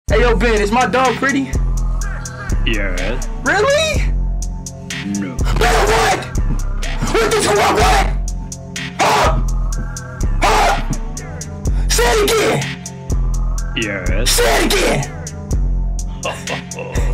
Hey, yo, Ben, is my dog pretty? Yes. Really? No. Ben, what? What did you want? What? Huh? Huh? Say it again. Yes. Say it again.